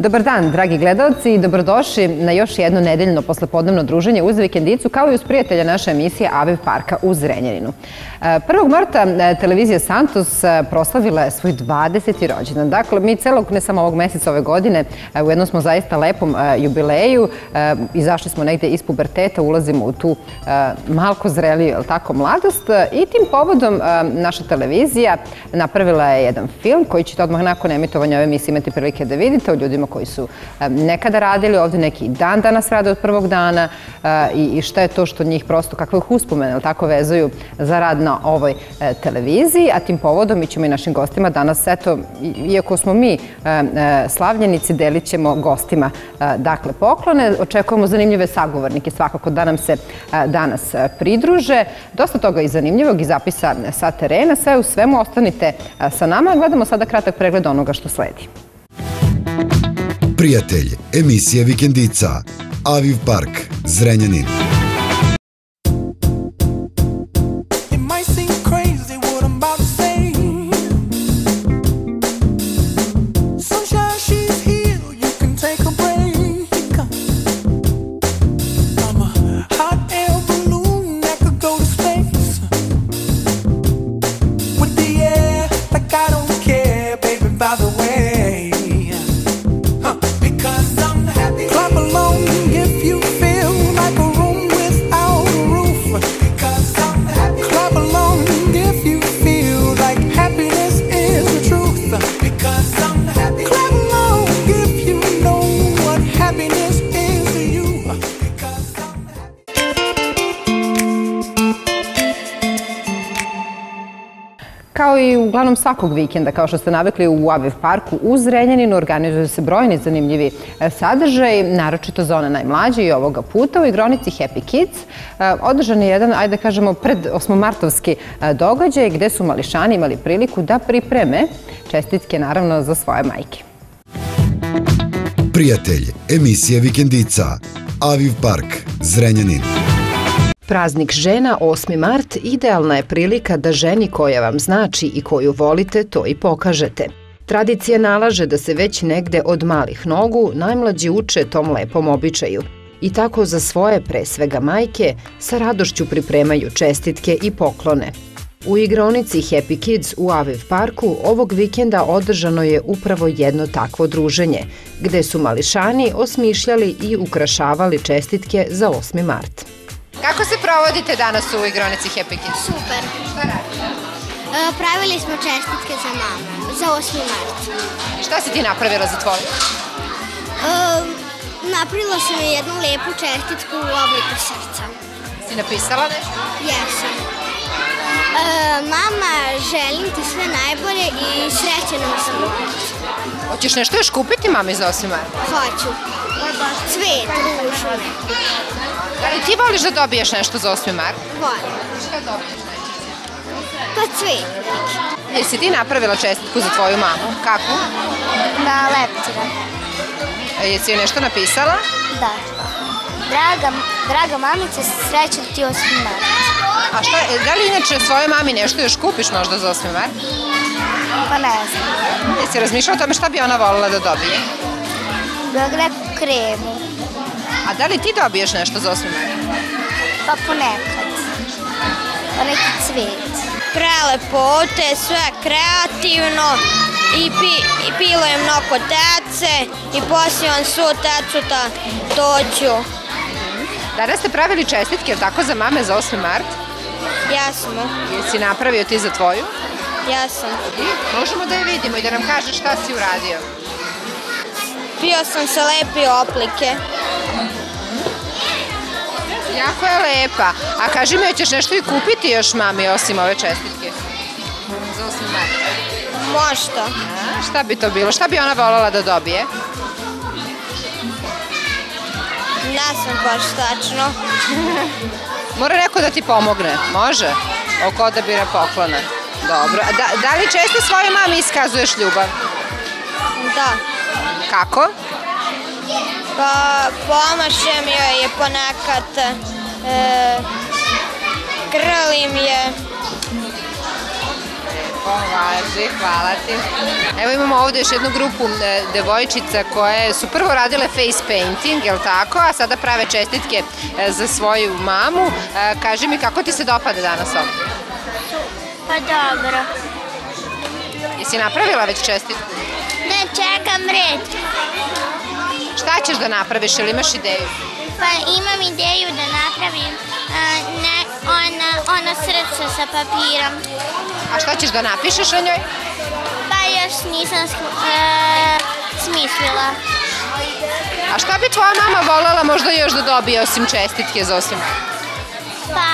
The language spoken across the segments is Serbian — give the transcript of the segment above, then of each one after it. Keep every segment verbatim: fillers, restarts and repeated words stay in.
Dobar dan, dragi gledalci, i dobrodošli na još jedno nedeljno poslepodnevno druženje uz Vikendicu, kao i uz prijatelja naše emisije Aviv Parka u Zrenjaninu. prvog marta televizija Santos proslavila je svoj dvadeseti rođendan. Dakle, mi celog, ne samo ovog meseca, ove godine, u jednom smo zaista lepom jubileju. Izašli smo negde iz puberteta, ulazimo u tu malko zreliju, jel tako, mladost. I tim povodom naša televizija napravila je jedan film koji ćete odmah nakon emitovanja ove emisije imati prilike da vidite, o ljudima koji su nekada radili ovde, neki dan danas rade od prvog dana i šta je to što njih prosto, kakve ih uspomene, jel tako, vezuju za rad na ovoj televiziji. A tim povodom mi ćemo i našim gostima danas, eto, iako smo mi slavljenici, delit ćemo gostima dakle poklone. Očekujemo zanimljive sagovornike svakako da nam se danas pridruže. Dosta toga i zanimljivog i zapisa sa terena. Sve u svemu ostanite sa nama. Gledamo sada kratak pregled onoga što sledi. Prijatelj, emisija Vikendica, Aviv Park, Zrenjanin. Kao i uglavnom svakog vikenda, kao što ste navikli u Aviv Parku u Zrenjaninu, organizuju se brojni zanimljivi sadržaj, naročito za one najmlađe i ovoga puta u igronici Happy Kids. Održan je jedan, ajde da kažemo, pred osmomartovski događaj gde su mališani imali priliku da pripreme čestitke, naravno, za svoje majke. Prijatelj, emisija Vikendica, Aviv Park, Zrenjanin. Praznik žena, osmi mart, idealna je prilika da ženi koja vam znači i koju volite to i pokažete. Tradicija nalaže da se već negde od malih nogu najmlađi uče tom lepom običaju i tako za svoje, pre svega majke, sa radošću pripremaju čestitke i poklone. U igronici Happy Kids u Aviv Parku ovog vikenda održano je upravo jedno takvo druženje, gde su mališani osmišljali i ukrašavali čestitke za osmi mart. Kako se provodite danas u igronici Happy Kids? Super. Šta radite? Pravili smo čestitke za mamu, za osmi mart. Šta si ti napravila za tvoju? Napravila sam jednu lepu čestitku u obliku srca. Si napisala nešto? Jesam. Mama, želim ti sve najbolje i srećan osmi mart. Hoćeš nešto još kupiti mami za osmi mart? Hoću. Cvet, ružu. Da li ti voliš da dobiješ nešto za osmi mart? Volim. Šta dobiješ nešto? Pa cvet. Jesi ti napravila čestitku za tvoju mamu? Kako? Na leptira. Jesi joj nešto napisala? Da. Draga, draga mamice, srećan ti osmi mart. A šta, da li inače svojoj mami nešto još kupiš možda za osmi mart? Pa ne znam. Jesi razmišljala o tome šta bi ona volila da dobije? Da neku kremu. A da li ti dobiješ nešto za osmi mart? Pa ponekad. Pa neki cvet. Prelepote, sve kreativno i, pi, i pilo je mnogo tece i posivam svu tecu da doću. Danas ste pravili čestitke, jel tako, za mame za osmi mart? Jasno. Jesi napravio ti za tvoju? Jasam. Možemo da je vidimo i da nam kažeš šta si uradio. Pio sam se lepi oplike. Jako je lepa. A kaži mi, hoćeš nešto i kupiti još mami osim ove čestitke? Za osmi mart. Možda. A, šta bi to bilo? Šta bi ona voljela da dobije? Ne znam baš tačno. Mora neko da ti pomogne. Može? Oko odabira poklona. Dobro. A da, da li često svojoj mami iskazuješ ljubav? Da. Kako? Pa pomašem joj je ponekad, e, grlim je. Važi, hvala ti. Evo imamo ovde još jednu grupu devojčica koje su prvo radile face painting, je li tako, a sada prave čestitke za svoju mamu. Kaži mi, kako ti se dopada danas ovo? Pa dobro. Jesi napravila već čestitku? Ne, čekam red. Šta ćeš da napraviš, ili imaš ideju? Pa imam ideju da napravim ono srce sa papirom. A šta ćeš da napišeš o njoj? Pa još nisam smislila. A šta bi tvoja mama voljela možda još da dobije osim čestitke za osim? Pa...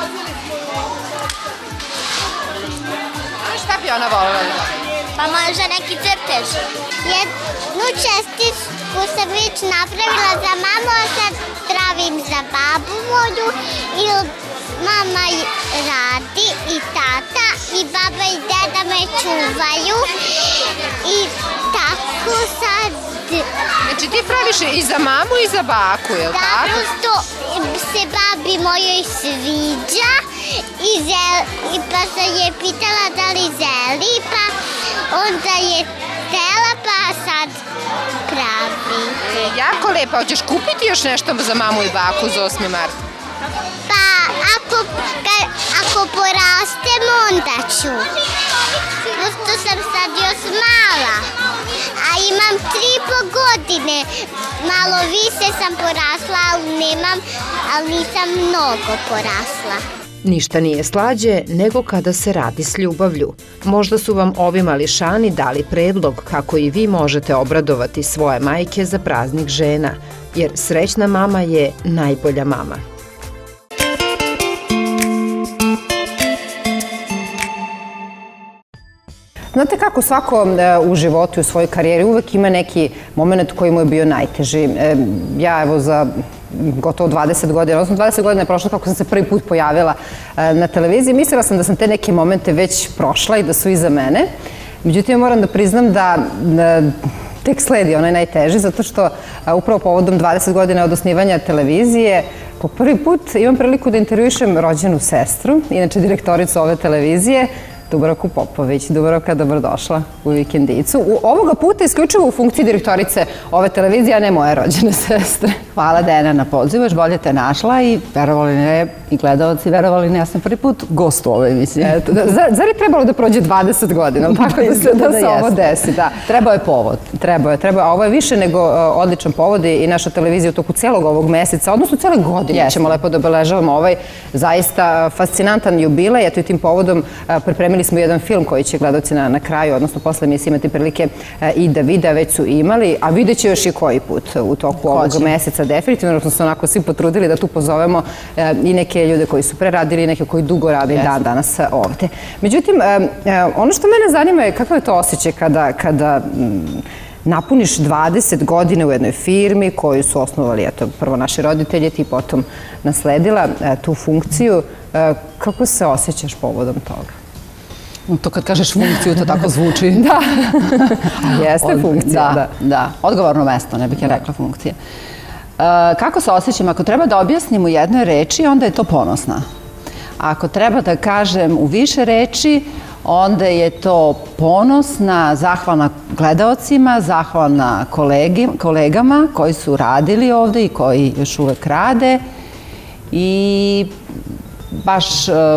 Šta bi ona voljela da dobije? Pa možda neki crtež. Jednu čestitku sam već napravila za mamu, a sad pravim za babu moju. I mama radi i tata i baba i deda me čuvaju. I tako sad... Znači ti praviš i za mamu i za baku, je li tako? Da, prosto se babi mojoj sviđa i pa sam je pitala da li želi, pa onda je htela, pa sad pravi. Jako lepo, hoćeš kupiti još nešto za mamu i baku za osmi mart? Pa ako porastem, onda ću. Prosto sam sad još mala, a imam tri i po godine. Malo više sam porasla, ali nemam, ali nisam mnogo porasla. Ništa nije slađe nego kada se radi s ljubavlju. Možda su vam ovi mališani dali predlog kako i vi možete obradovati svoje majke za praznik žena, jer srećna mama je najbolja mama. Znate kako svako u životu i u svojoj karijeri uvek ima neki moment koji mu je bio najteži. Ja evo za gotovo dvadeset godina, odnosno dvadeset godina je prošlo kako sam se prvi put pojavila na televiziji. Mislila sam da sam te neke momente već prošla i da su iza mene. Međutim, moram da priznam da tek sledi onaj najteži, zato što upravo povodom dvadeset godina od osnivanja televizije po prvi put imam priliku da intervjušem rođenu sestru, inače direktoricu ove televizije, Dubravku Popović. Dubravka, dobrodošla u Vikendicu. Ovoga puta isključivo u funkciji direktorice ove televizije, a ne moje rođene sestre. Hvala, Dena, na pozivu, još bolje te našla i verovali ne, i gledalci, verovali ne, ja sam prvi put gost u ovoj emisiji. Zar je trebalo da prođe dvadeset godina, tako da se ovo desi? Trebao je povod. Trebao je, trebao je. A ovo je više nego odličan povod i naša televizija u toku celog ovog meseca, odnosno cele godine ćemo lepo da obeležavamo ovaj zaista fascinantan jubilej. Eto i tim povodom pripremili smo jedan film koji će gledalci na kraju, odnosno posle emisije imati prilike i da vide, već su imali, a vidjet će još i koji put u toku ovog meseca definitivno, jer smo se onako svi potrudili da tu pozovemo i neke ljude koji su preradili i neke koji dugo rade dan danas ovde. Međutim, ono što mene zanima je kakav je to osjećaj kada napuniš dvadeset godina u jednoj firmi koju su osnovali, eto, prvo naši roditelji, ti potom nasledila tu funkciju. Kako se osjećaš povodom toga? To kad kažeš funkciju, to tako zvuči. Da, jeste funkcija. Da, da, odgovorno mesto, ne bih ja rekla funkcija. Kako se osjećam? Ako treba da objasnim u jednoj reči, onda je to ponosna. Ako treba da kažem u više reči, onda je to ponosna, zahvalna gledaocima, zahvalna kolegama koji su radili ovde i koji još uvek rade. I baš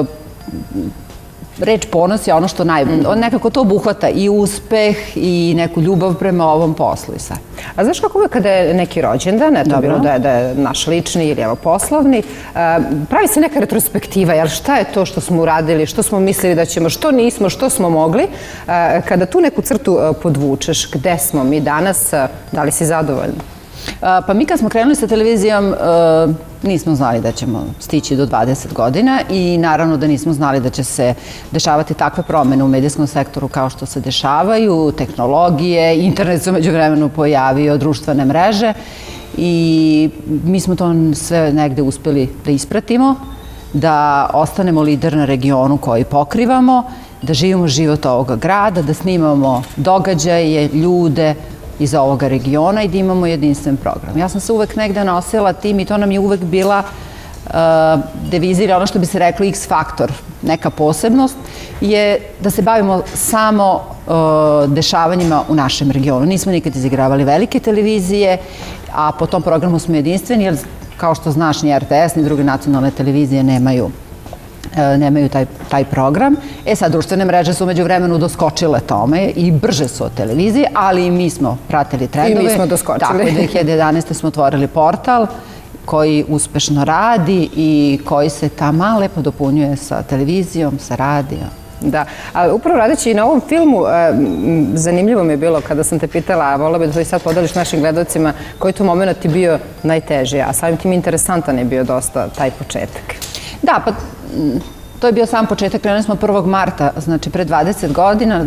reč ponos je ono što najbolje. Nekako to obuhvata i uspeh i neku ljubav prema ovom poslu i sad. A znaš kako uvek kada je neki rođendan, eto bilo da je naš lični ili evo poslovni, pravi se neka retrospektiva, jer šta je to što smo uradili, što smo mislili da ćemo, što nismo, što smo mogli. Kada tu neku crtu podvučeš, gde smo mi danas, da li si zadovoljna? Pa mi kad smo krenuli sa televizijom nismo znali da ćemo stići do dvadeset godina i naravno da nismo znali da će se dešavati takve promene u medijskom sektoru kao što se dešavaju, tehnologije, internet se umeđu vremenu pojavio, društvene mreže i mi smo to sve negde uspeli da ispratimo, da ostanemo lider na regionu koji pokrivamo, da živimo život ovoga grada, da snimamo događaje, ljude iz ovoga regiona i da imamo jedinstven program. Ja sam se uvek negde nosila tim i to nam je uvek bila deviza ili ono što bi se reklo X faktor, neka posebnost, je da se bavimo samo dešavanjima u našem regionu. Nismo nikad izigravali velike televizije, a po tom programu smo jedinstveni, jer kao što znaš, ni R T S, ni druge nacionalne televizije nemaju nemaju taj, taj program. E sad, društvene mreže su umeđu vremenu doskočile tome i brže su od televizije, ali i mi smo pratili trendove. I mi smo doskočili. Tako, dve hiljade jedanaeste. smo otvorili portal koji uspešno radi i koji se tamo lepo dopunjuje sa televizijom, sa radijom. Da, ali upravo radeći i na ovom filmu, zanimljivo mi je bilo kada sam te pitala, a volila bi da to i sad podeliš našim gledalcima, koji tu moment ti bio najteži, a samim tim interesantan je bio dosta taj početak. Da, pa to je bio sam početak, krenuli smo prvog marta, znači pre dvadeset godina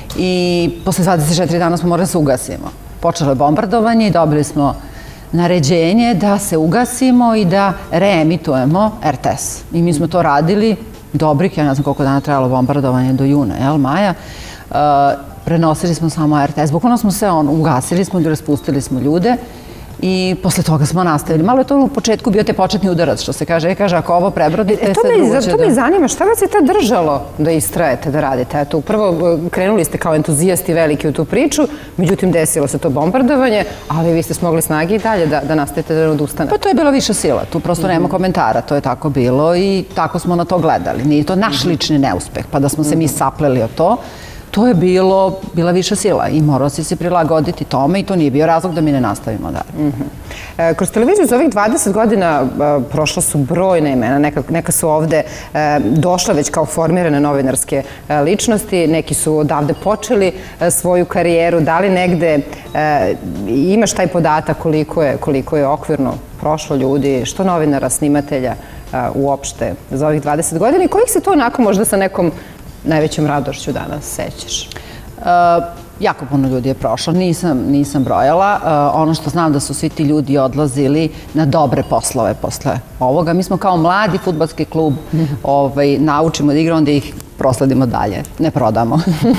i posle dvadeset četiri dana smo morali da se ugasimo. Počelo je bombardovanje i dobili smo naređenje da se ugasimo i da reemitujemo R T S. I mi smo to radili dobrih, ja ne znam koliko dana trajalo bombardovanje, do juna, jel, maja. Prenosili smo samo R T S, bukvalno smo se ugasili smo, raspustili smo ljude i posle toga smo nastavili. Malo je to u početku bio te početni udarac, što se kaže. E, kaže, ako ovo prebrodite, sve drugo će da... To me zanima, šta vas je tad držalo da istrajete, da radite? Eto, prvo krenuli ste kao entuzijasti veliki u tu priču, međutim desilo se to bombardovanje, ali vi ste smogli snage i dalje da nastavite da ne odustanete. Pa to je bila viša sila, tu prosto nema komentara, to je tako bilo i tako smo na to gledali. Nije to naš lični neuspeh, pa da smo se mi sapleli o to. To je bilo, bila viša sila i morao si se prilagoditi tome i to nije bio razlog da mi ne nastavimo dalje. Kroz televiziju za ovih dvadeset godina prošla su brojne imena, neka su ovde došle već kao formirane novinarske ličnosti, neki su odavde počeli svoju karijeru, da li negde imaš taj podatak koliko je okvirno prošlo ljudi, što novinara, snimatelja uopšte za ovih dvadeset godina i kojih se to onako možda sa nekom najvećom radošću danas sećaš? Jako puno ljudi je prošlo, nisam brojala. Ono što znam da su svi ti ljudi odlazili na dobre poslove posle ovoga. Mi smo kao mladi fudbalski klub naučimo da igramo, onda ih prosledimo dalje, ne prodamo.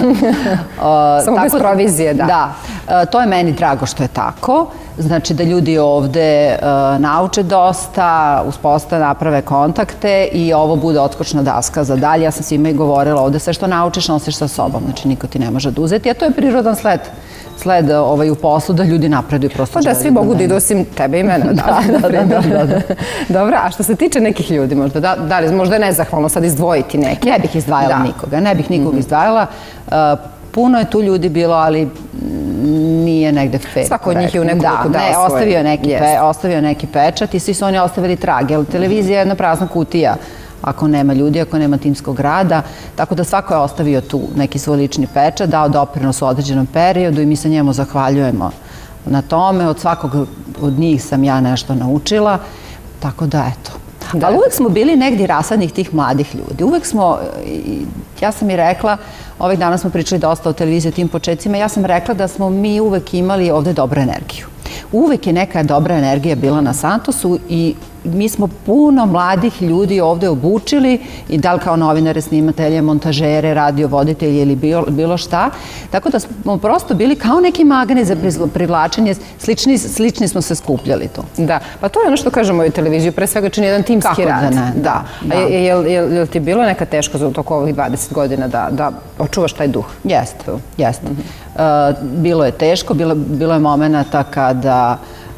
Samo bez provizije, da. Da, to je meni drago što je tako. Znači da ljudi ovde nauče dosta, uspostave, naprave kontakte i ovo bude odskočna daska za dalje. Ja sam svima i govorila ovde, sve što naučiš nosiš sa sobom, znači niko ti ne može oduzeti, a to je prirodan sled sled u poslu da ljudi napreduju prosto. Pa da, svi mogu da idu osim tebe i mene. Da, da, da. Dobro, a što se tiče nekih ljudi možda, da li možda je nezahvalno sad izdvojiti neke? Ne bih izdvajala nikoga, ne bih nikog izdvajala. Puno je tu ljudi bilo, ali nije negde fair. Svako od njih je u nekoliko dao svoje. Ostavio neki pečat i svi su oni ostavili trag. Televizija je jedna prazna kutija ako nema ljudi, ako nema timskog rada. Tako da svako je ostavio tu neki svoj lični pečat, dao doprinos u određenom periodu i mi se njemu zahvaljujemo na tome. Od svakog od njih sam ja nešto naučila. Tako da, eto. Ali uvek smo bili negdje rasadnih tih mladih ljudi. Uvek smo, ja sam i rekla, ovih dana smo pričali dosta o televiziji, o tim početcima, ja sam rekla da smo mi uvek imali ovde dobru energiju. Uvek je neka dobra energija bila na Santosu i mi smo puno mladih ljudi ovde obučili i da li kao novinare, snimatelje, montažere, radiovoditelji ili bilo šta. Tako da smo prosto bili kao neki magnet za privlačenje. Slični smo se skupljali tu. Da, pa to je ono što kažemo u televiziju, pre svega čini jedan timski rad. Kako da ne? Da. A je li ti bilo neka teško za toko ovih dvadeset godina da očuvaš taj duh? Jeste, jeste. Bilo je teško, bilo je momenata kada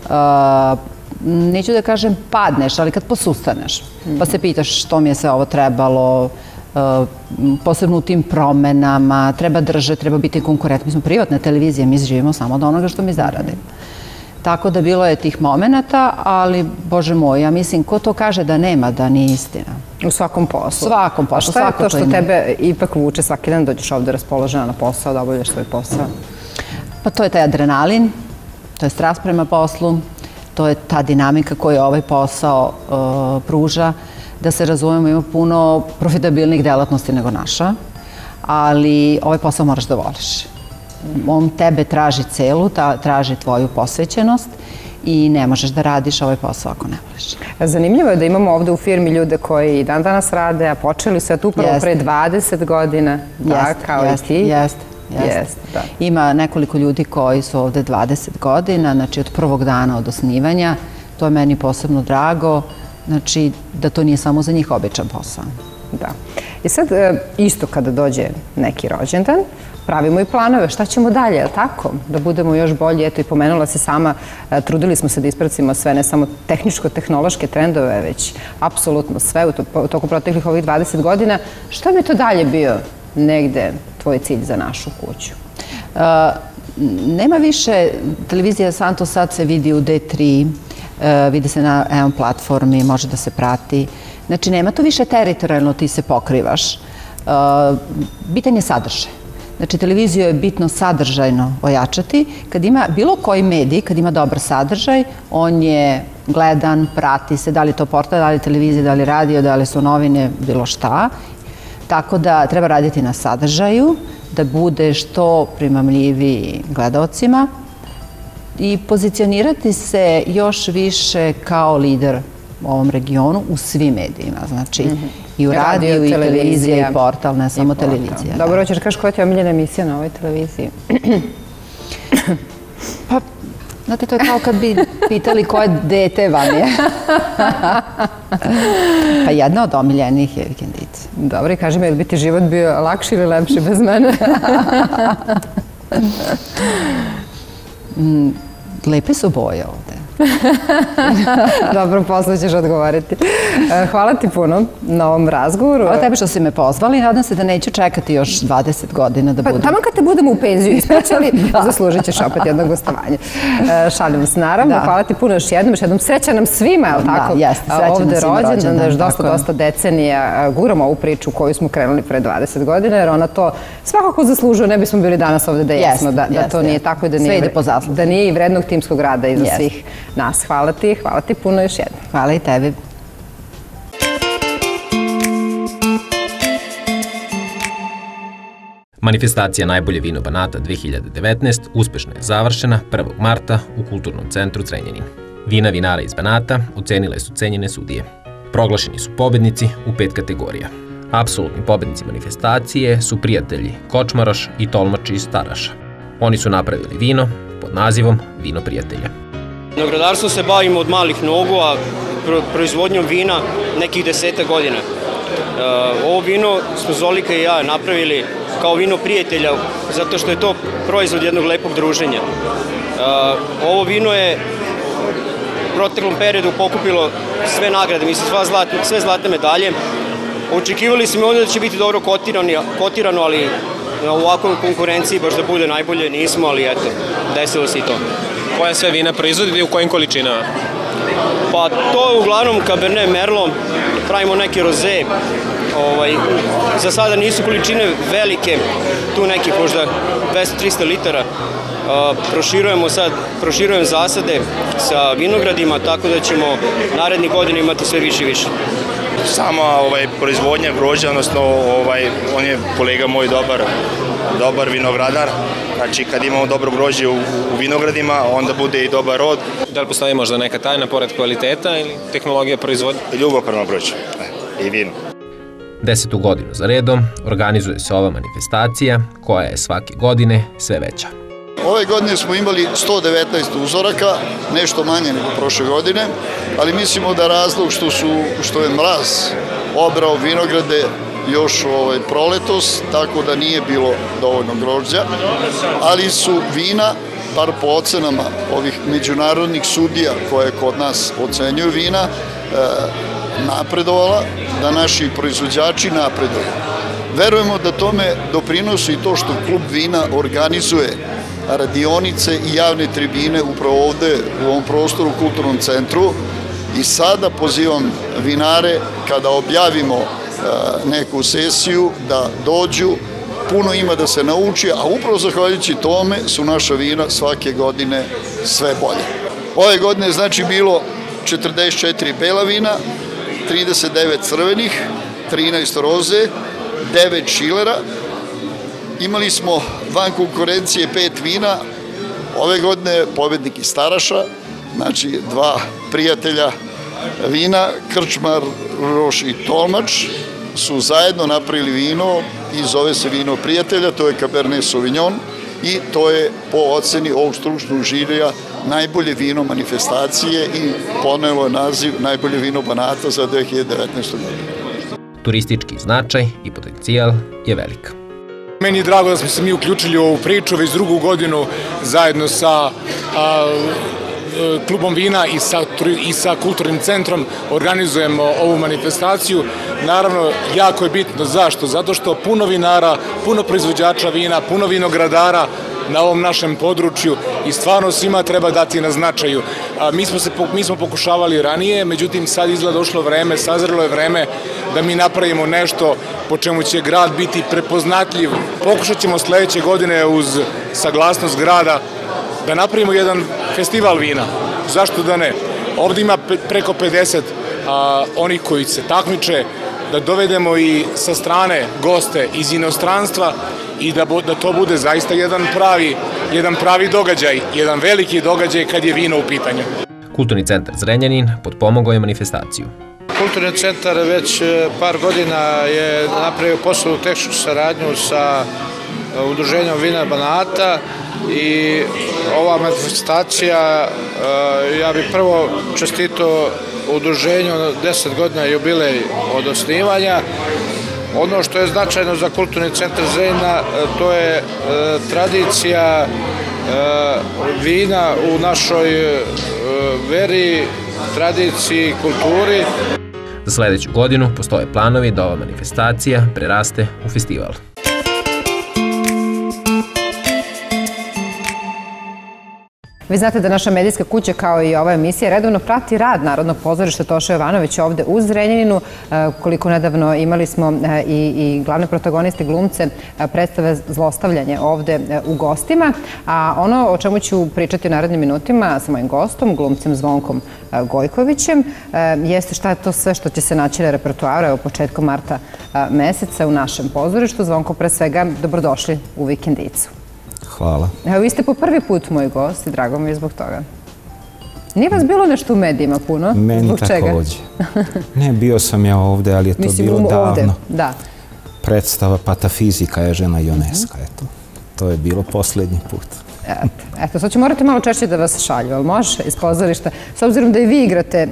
neću da kažem padneš, ali kad posustaneš, pa se pitaš što mi je sve ovo trebalo, posebno u tim promenama, treba držati, treba biti konkurent. Mi smo privatna televizija, mi živimo samo od onoga što mi zaradimo. Tako da bilo je tih momenata, ali, Bože moj, ja mislim, ko to kaže da nema, da nije istina. U svakom poslu. Svakom poslu. A šta je to što tebe ipak vuče svaki dan dođeš ovde raspoložena na posao, da obavljaš svoj posao? Pa to je taj adrenalin, to je strast prema poslu, to je ta dinamika koju ovaj posao pruža. Da se razumemo, ima puno profitabilnih delatnosti nego naša, ali ovaj posao moraš da voliš. On tebe traži celu, traži tvoju posvećenost i ne možeš da radiš ovaj posao ako ne voliš. Zanimljivo je da imamo ovde u firmi ljude koji i dan danas rade, a počeli su upravo pre dvadeset godina, da, kao i ti. Jeste, jeste. Ima nekoliko ljudi koji su ovde dvadeset godina, znači od prvog dana od osnivanja. To je meni posebno drago znači da to nije samo za njih običan posao. Da. I sad, isto kada dođe neki rođendan, pravimo i planove, šta ćemo dalje, je li tako? Da budemo još bolji, eto i pomenula se sama, trudili smo se da ispratimo sve, ne samo tehničko-tehnološke trendove, već apsolutno sve u toku proteklih ovih dvadeset godina. Šta bi to dalje bio negde tvoj cilj za našu kuću? Nema više, televizija Santos sad se vidi u D tri, vidi se na E O N platformi, može da se prati. Znači, nema to više teritorijalno, ti se pokrivaš. Bitan je sadržaj. Znači, televiziju je bitno sadržajno ojačati. Kad ima bilo koji medij, kad ima dobar sadržaj, on je gledan, prati se, da li je to portal, da li je televizija, da li je radio, da li su novine, bilo šta. Tako da treba raditi na sadržaju, da bude što primamljiviji gledalcima i pozicionirati se još više kao lider u ovom regionu u svim medijima, znači i u radiju, i televizija, i portal, ne samo televizija. Dobro, hoćeš kaži koja ti je omiljena emisija na ovoj televiziji? Pa, znate, to je kao kad bi pitali koje dete vam je. Pa jedna od omiljenih je Vikendica. Dobro, i kaži mi, je li bi ti život bio lakši ili lepši bez mene? Lepe su boje ovde. Dobro, posle ćeš odgovoriti. Hvala ti puno na ovom razgovoru. Hvala tebi što si me pozvali. Nadam se da neću čekati još dvadeset godina da budem. Pa tamo kad te budemo u penziju ispećali, zaslužit ćeš opet jedno gostovanje. Šalim se, naravno. Hvala ti puno još jednom. Još jednom sreća nam svima, je li tako? Da, jeste. Sreća nam svima rođendan. Da još dosta, dosta decenija guramo ovu priču koju smo krenuli pre dvadeset godina, jer ona to svakako zaslužuje. Ne bismo bili danas ovde da jesmo, da to nije tako i da nije i vrednog timskog rada iza svih nas. Hvala ti, hvala ti puno još jednom. Hvala i tebi. Manifestacija Najbolje vino Banata dve hiljade devetnaest uspešno je završena prvog marta u Kulturnom centru Zrenjanin. Vina vinara iz Banata ocenile su cenjene sudije. Proglašeni su pobednici u pet kategorija. Apsolutni pobednici manifestacije su prijatelji Kočmaroš i Tolmač iz Staraša. Oni su napravili vino pod nazivom Vino prijatelja. Vinogradarstvom se bavimo od malih nogu, a proizvodnjom vina nekih deseta godina. Ovo vino smo Zolika i ja napravili kao vino prijatelja, zato što je to proizvod jednog lepog druženja. Ovo vino je u proteklom periodu pokupilo sve nagrade, mislim sve zlatne medalje. Očekivali smo ovdje da će biti dobro kotirano, ali u ovakvoj konkurenciji baš da bude najbolje nismo, ali eto, desilo se i to. Koje sve vina proizvodite i u kojim količinama? Pa to je uglavnom Cabernet Merlot, pravimo neke roze. Za sada nisu količine velike, tu nekih možda dvesta do trista litara. Proširujemo sad, proširujem zasade sa vinogradima, tako da ćemo narednih godina imati sve više i više. Sama proizvodnja grožđa, odnosno on je kolega moj dobar, dobar vinogradar. Znači, kad imamo dobro grožđe u vinogradima, onda bude i dobar rod. Da li postoji možda neka tajna pored kvaliteta ili tehnologija proizvodnje? Ljubav prema grožđu i vinu. Desetu godinu za redom organizuje se ova manifestacija, koja je svake godine sve veća. Ove godine smo imali sto devetnaest uzoraka, nešto manje nego prošle godine, ali mislimo da razlog što je mraz obrao vinograde još proletos, tako da nije bilo dovoljno grožđa, ali su vina, bar po ocenama ovih međunarodnih sudija koje kod nas ocenjuju vina, napredovala, da naši proizvođači napreduju. Verujemo da tome doprinosi i to što Klub vina organizuje radionice i javne tribine upravo ovde u ovom prostoru u Kulturnom centru i sada pozivam vinare kada objavimo neku sesiju da dođu, puno ima da se nauči, a upravo zahvaljujući tome su naša vina svake godine sve bolje. Ove godine znači bilo četrdeset četiri bela vina, trideset devet crvenih, trinaest roze, devet šilera. Imali smo van konkurencije pet vina, ove godine pobednik iz Staraša, znači dva prijatelja vina, Krčmaroš i Tolmač, su zajedno napravili vino i zove se Vino prijatelja, to je Cabernet Sauvignon i to je po oceni ovog stručnog žirija najbolje vino manifestacije i ponelo je naziv najbolje vino Banata za dve hiljade devetnaestu. godinu. Turistički značaj i potencijal je velik. Meni je drago da smo se mi uključili u ovu priču, već drugu godinu zajedno sa klubom vina i sa, i sa kulturnim centrom organizujemo ovu manifestaciju. Naravno, jako je bitno. Zašto? Zato što puno vinara, puno proizvođača vina, puno vinogradara na ovom našem području i stvarno svima treba dati na značaju. A, mi, smo se, mi smo pokušavali ranije, međutim sad izgleda došlo vreme, sazrelo je vreme da mi napravimo nešto po čemu će grad biti prepoznatljiv. Pokušat ćemo sledeće godine uz saglasnost grada da napravimo jedan festival vina. Zašto da ne? Ovde ima preko pedeset a, onih koji se takmiče, da dovedemo i sa strane goste iz inostranstva i da, da to bude zaista jedan pravi, jedan pravi događaj, jedan veliki događaj kad je vino u pitanju. Kulturni centar Zrenjanin potpomogao je manifestaciju. Kulturni centar već par godina je napravio poslovnu tehničku saradnju sa Udruženjem vina Banata i ova manifestacija, ja bih prvo čestito udruženju deset godina jubilej od osnivanja. Ono što je značajno za Kulturni centar Zrenjanina, to je tradicija vina u našoj veri, tradiciji, kulturi. Za sledeću godinu postoje planovi da ova manifestacija preraste u festival. Vi znate da naša medijska kuća, kao i ova emisija, redovno prati rad Narodnog pozorišta Toša Jovanovića ovde u Zrenjaninu. Koliko nedavno imali smo i, i glavne protagoniste glumce predstave Zlostavljanje ovde u gostima. A ono o čemu ću pričati u narednim minutima sa mojim gostom, glumcem Zvonkom Gojkovićem, jeste šta je to sve što će se naći na repertoaru evo početkom marta meseca u našem pozorištu. Zvonko, pre svega, dobrodošli u Vikendicu. Hvala. Evo, vi ste po prvi put moj gost i drago mi je zbog toga. Nije vas bilo nešto u medijima puno? Meni takođe. Ne, bio sam ja ovde, ali je to bilo davno. Da. Predstava Patafizika je žena Ioneska, eto. To je bilo poslednji put. Eto, sad ću morati malo češće da vas šalju, ali može iz pozorišta. S obzirom da i vi igrate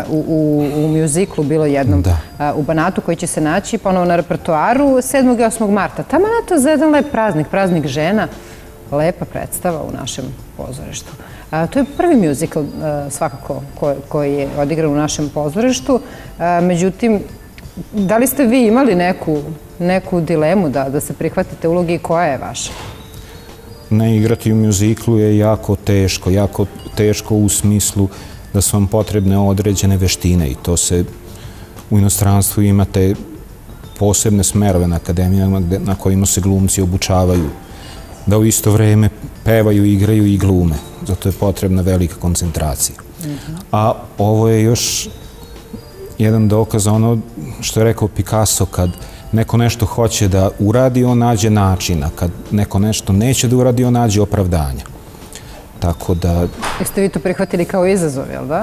u mjuziklu bilo jednom u Banatu koji će se naći ponovo na repertoaru sedmog i osmog marta. Tamo na to za jedan lep praznik, praznik žena. Lepa predstava u našem pozorištu. To je prvi mjuzikl svakako koji je odigran u našem pozorištu. Međutim, da li ste vi imali neku dilemu da se prihvatite ulogi i koja je vaša? Ne, igrati u mjuziklu je jako teško, jako teško u smislu da su vam potrebne određene veštine i to se u inostranstvu imate posebne smerove na akademijama na kojima se glumci obučavaju, da u isto vreme pevaju, igraju i glume. Zato je potrebna velika koncentracija. A ovo je još jedan dokaz ono što je rekao Picasso, kad neko nešto hoće da uradi, on nađe načina. Kad neko nešto neće da uradi, on nađe opravdanja. Tako da... Jeste vi to prihvatili kao izazov, jel da?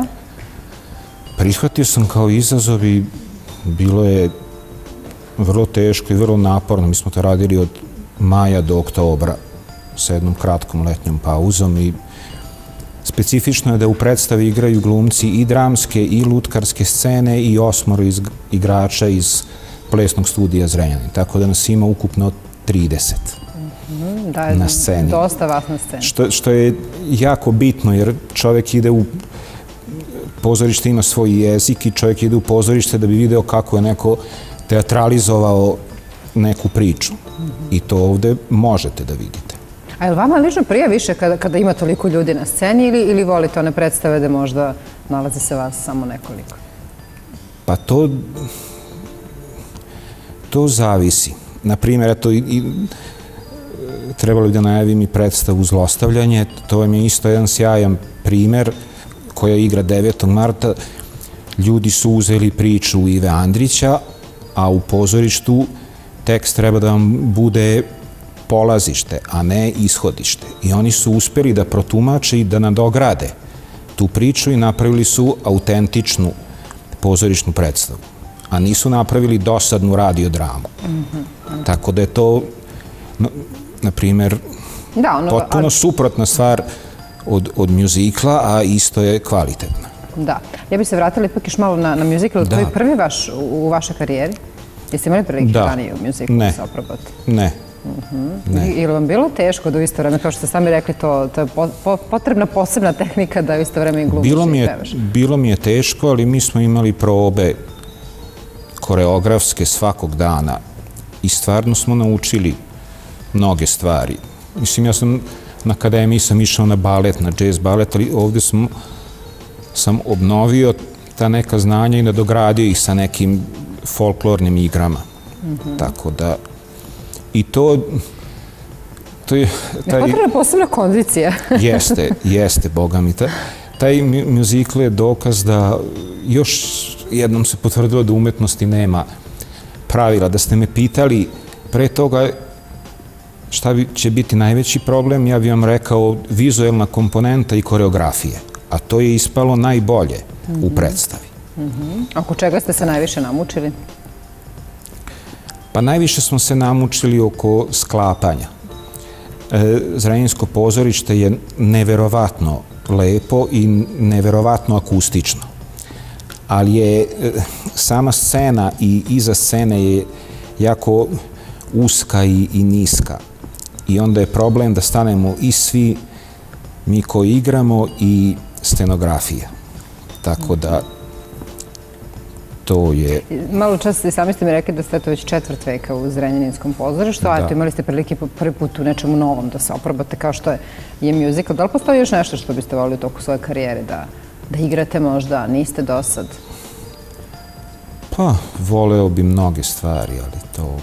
Prihvatio sam kao izazov i bilo je vrlo teško i vrlo naporno. Mi smo to radili od maja do oktobra sa jednom kratkom letnjom pauzom i specifično je da u predstavi igraju glumci i dramske i lutkarske scene i osmoro igrača iz plesnog studija Zrenjanin. Tako da nas ima ukupno trideset na sceni. Dosta vas na sceni. Što je jako bitno jer čovjek ide u pozorište, ima svoj jezik i čovjek ide u pozorište da bi video kako je neko teatralizovao neku priču. I to ovde možete da vidite. A je li vama lično prija više kada ima toliko ljudi na sceni ili volite one predstave da možda nalazi se vas samo nekoliko? Pa to... To zavisi. Naprimjer, eto, trebalo bi da najavim i predstavu Zlostavljanje. To vam je isto jedan sjajan primer koja igra devetog marta. Ljudi su uzeli priču Ive Andrića, a u pozorištu tekst treba da vam bude polazište, a ne ishodište. I oni su uspeli da protumače i da nadograde tu priču i napravili su autentičnu pozorišnu predstavu, a nisu napravili dosadnu radiodramu. Tako da je to, na primjer, potpuno suprotna stvar od, od mjuzikla, a isto je kvalitetna. Da. Ja bih se vratila ipak još malo na, na mjuzikl. To je prvi vaš u, u vašoj karijeri? Jeste imali prilike ranije u mjuziklu da se oprobate? Ne. Ne. Je li vam bilo teško da u isto vreme, kao što ste sami rekli, to, to je po, po, potrebna posebna tehnika da u isto vreme i glumiš i pevaš? Bilo mi je teško, ali mi smo imali probe koreografske svakog dana i stvarno smo naučili mnoge stvari. Mislim, ja sam na akademiji sam išao na balet, na jazz balet, ali ovdje sam, sam obnovio ta neka znanja i nadogradio ih sa nekim folklornim igrama. Mm-hmm. Tako da, i to, to je... Taj, je potrebna posebna kondicija. Jeste, jeste, boga mi. Taj, taj mjuzikl je dokaz da još jednom se potvrdilo da umetnosti nema pravila. Da ste me pitali pre toga šta bi, će biti najveći problem, ja bih vam rekao vizuelna komponenta i koreografije. A to je ispalo najbolje mm-hmm. u predstavi. Mm-hmm. Oko čega ste se najviše namučili? Pa najviše smo se namučili oko sklapanja. E, Zrenjaninsko pozorište je neverovatno lepo i neverovatno akustično. Ali je e, sama scena i iza scene je jako uska i, i niska. I onda je problem da stanemo i svi mi koji igramo i scenografija. Tako da to je... Malo čas i sami ste mi rekli da ste to već četvrt veka u Zrenjaninskom pozorištu, a eto imali ste prilike prvi put u nečemu novom da se oprobate kao što je, je mjuzikl. Da li postoji još nešto što biste volili u toku svoje karijere da, da igrate možda, niste do sad? Pa, voleo bi mnoge stvari, ali to...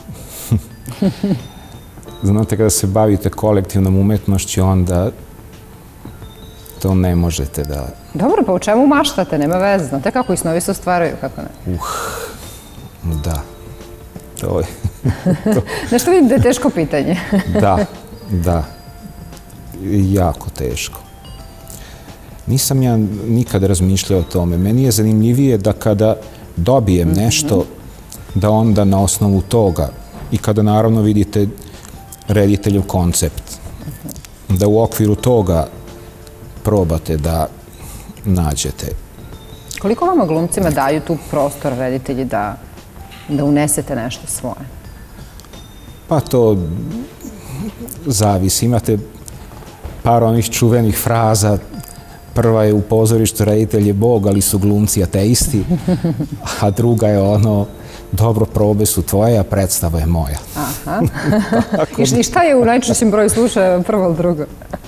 Znate, kada se bavite kolektivnom umetnošću, onda to ne možete da... Dobro, pa u čemu maštate? Nema veze. Znate kako i snovi se ostvaraju, kako ne? Uh, da. To je... Nešto vidim da je teško pitanje. Da, da. Jako teško. Nisam ja nikada razmišljao o tome. Meni je zanimljivije da kada dobijem nešto, da onda na osnovu toga i kada naravno vidite rediteljev koncept, da u okviru toga probate da nađete. Koliko vama glumcima daju tu prostor reditelji da, da unesete nešto svoje? Pa to zavisi. Imate par onih čuvenih fraza. Prva je u pozorištu reditelj je Bog, ali su glumci ateisti. A druga je ono, dobro, probe su tvoje, a predstava je moja. Aha. I šta je u najčešćem broju slušaja prvo ili drugo?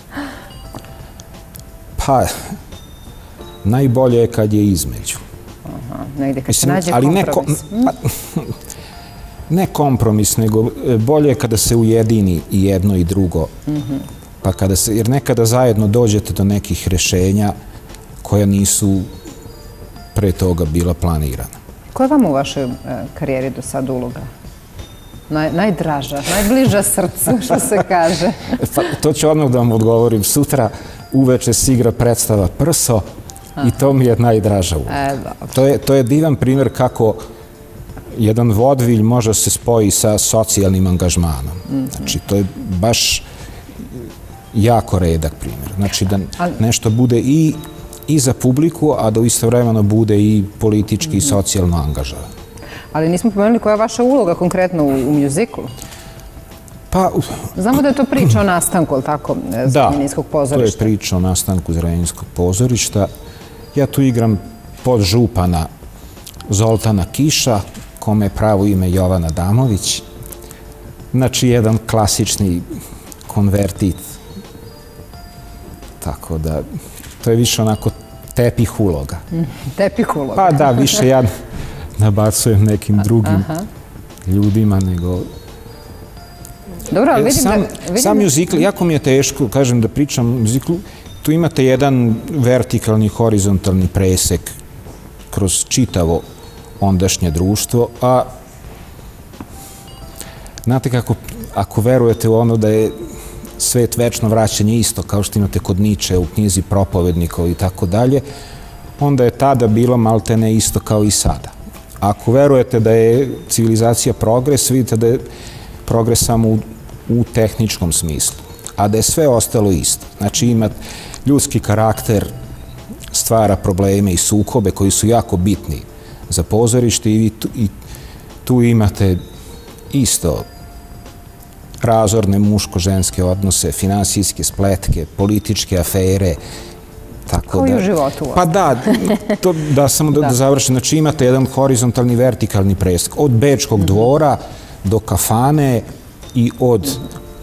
Pa, najbolje je kad je između. Aha, negdje kad se nađe kompromis. Ne kompromis, nego bolje je kada se ujedini i jedno i drugo. Pa kada se, jer nekada zajedno dođete do nekih rešenja koja nisu pre toga bila planirana. Koja je vam u vašoj karijeri do sad uloga? Naj, najdraža, najbliža srcu, što se kaže. Pa, to ću odmah da vam odgovorim. Sutra uveče se igra predstava Prso i to mi je najdraža uloga. E, to, je, to je divan primjer kako jedan vodvilj može se spoji sa socijalnim angažmanom. Mm-hmm. Znači, to je baš jako redak primjer. Znači, da nešto bude i, i za publiku, a da istovremeno bude i politički mm-hmm. i socijalno angažovan. Ali nismo pomenuli koja je vaša uloga konkretno u, u mjuziklu? Pa... Znamo da je to priča o nastanku, ali tako, Zrenjaninskog pozorišta. Da, to je priča o nastanku Zrenjaninskog pozorišta. Ja tu igram podžupana Zoltana Kiša, kome je pravo ime Jovana Damović. Znači, jedan klasični konvertit. Tako da, to je više onako tepih uloga. Tepih uloga. Pa da, više ja nabacujem nekim drugim ljudima nego... Dobro, ali vidim sam, da... Sam mjuzikl, jako mi je teško, kažem da pričam mjuziklu, tu imate jedan vertikalni, horizontalni presek kroz čitavo ondašnje društvo, a znate kako, ako verujete u ono da je svet večno vraćanje isto, kao što imate kod Niče u knjizi Propovednikov i tako dalje, onda je tada bilo maltene isto kao i sada. Ako verujete da je civilizacija progres, vidite da je progres samo u, u tehničkom smislu, a da je sve ostalo isto. Znači, ima, ljudski karakter stvara probleme i sukobe koji su jako bitni za pozorište i tu, i tu imate isto razorne muško-ženske odnose, finansijske spletke, političke afere. Kao i u životu. Pa da, to, da samo da, da završim. Znači imate jedan horizontalni vertikalni preskok. Od Bečkog dvora do kafane i od,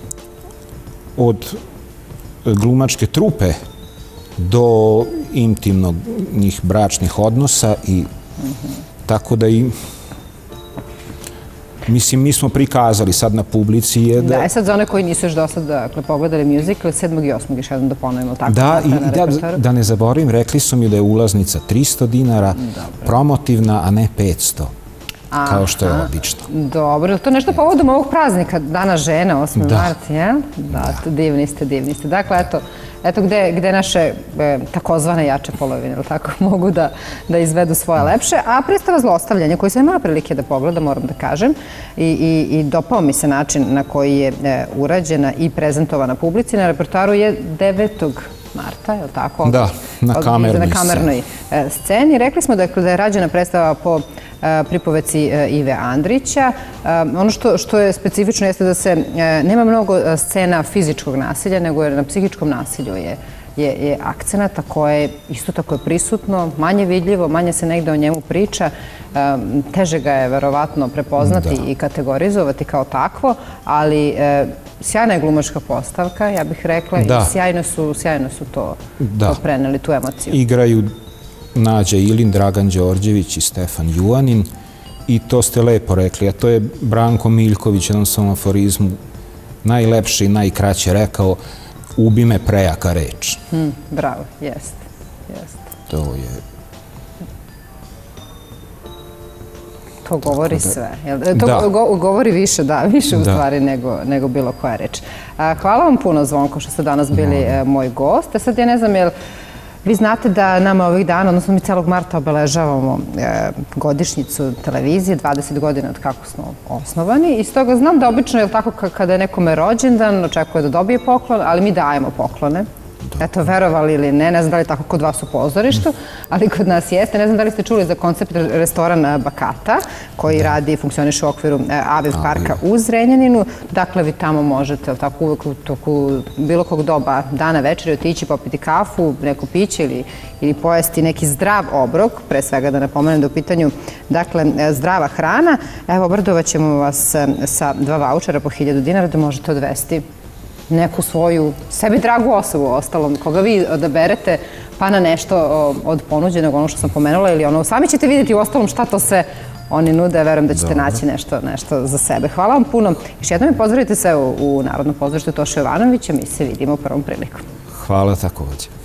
od glumačke trupe do intimnog njih bračnih odnosa i tako da i mislim, mi smo prikazali sad na publici je da... Da, sad za one koji nisu još do sad dakle, pogledali musical, sedmog i osmog još jednom da ponovimo tako. Da, i da, da ne zaboravim, rekli su mi da je ulaznica tristo dinara, promotivna, a ne petsto. Kao što je obično. Dobro, je li to nešto povodom ovog praznika, Dana žena, osmi mart, jel? Da, divni ste, divni ste. Dakle, eto, eto gde naše takozvane jače polovine, ili tako, mogu da izvedu svoje lepše. A predstava Zlostavljanje, koju sam imala prilike da pogledam, moram da kažem, i dopao mi se način na koji je urađena i prezentovana publici na repertoaru je devetog marta, je li tako? Da, na kamernoj sceni. Rekli smo da je rađena predstava po pripoveci Ive Andrića. Ono što je specifično jeste da se nema mnogo scena fizičkog nasilja, nego na psihičkom nasilju je akcenata koje je isto tako prisutno, manje vidljivo, manje se negde o njemu priča. Teže ga je verovatno prepoznati i kategorizovati kao takvo, ali sjajna je glumačka postavka, ja bih rekla, i sjajno su to preneli, tu emociju. Igraju Nađa Ilin, Dragan Đorđević i Stefan Juanin i to ste lepo rekli, a to je Branko Miljković, jedan svom aforizmu, najlepše i najkraće rekao, ubi me prejaka reč. Bravo, jest, jest. To je... To govori sve. To govori više, da, više u stvari nego bilo koja reč. Hvala vam puno, Zvonko, što ste danas bili moj gost. Sad ja ne znam, jel vi znate da nama ovih dana, odnosno mi celog marta obeležavamo godišnjicu televizije, dvadeset godina od kako smo osnovani i stoga znam da obično je tako kada je nekome rođendan, očekuje da dobije poklon, ali mi dajemo poklone. Eto, verovali ili ne, ne znam da li tako kod vas u pozorištu, ali kod nas jeste. Ne znam da li ste čuli za koncept restoran Bakata, koji radi i funkcioniše u okviru Aviv parka u Zrenjaninu. Dakle, vi tamo možete uvek u toku bilo kog doba dana večeri otići, popiti kafu, neko piće ili pojesti neki zdrav obrok, pre svega da napomenem da u pitanju, dakle, zdrava hrana. Evo, obradovat ćemo vas sa dva vaučera po hiljadu dinara da možete odvesti neku svoju, sebi dragu osobu ostalom, koga vi odaberete, pa na nešto od ponuđenog, ono što sam pomenula, ili ono, sami ćete vidjeti u ostalom šta to sve oni nude, verujem da ćete naći nešto za sebe. Hvala vam puno. Još jednom mi pozdravite se u Narodnom pozorištu Toša Jovanovića, mi se vidimo prvom prilikom. Hvala takođe.